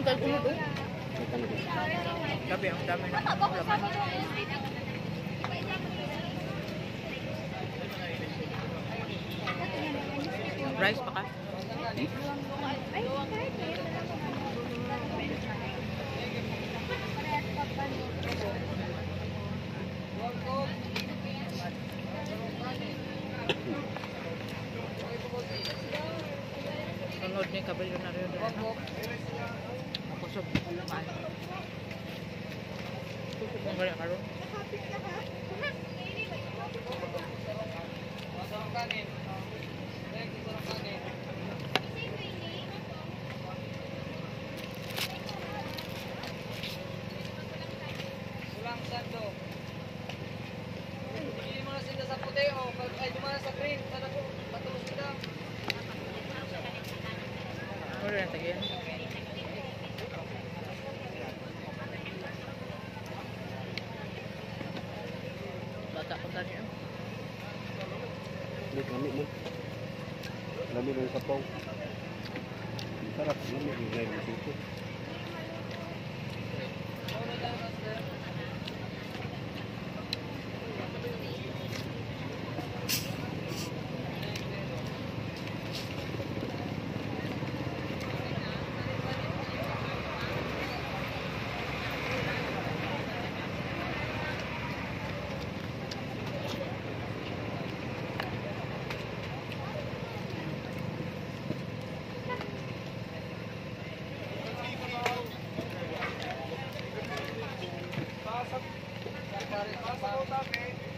kayo ulo doon. Gabi, ang dami na laman. Rice pa ka? Sunod ni kabalyo na rin doon. Makusog. Kusog ang gaya karoon. Ulang sando. Hindi mo na sila sa puti o ay dumana sa green. Sana po patulog sila. Ano rin ang tagiyan? Bata ko tani yun. Lami mo. Lami mo sa pong. Sarap. Lami mo gaya mo sito. Pasok.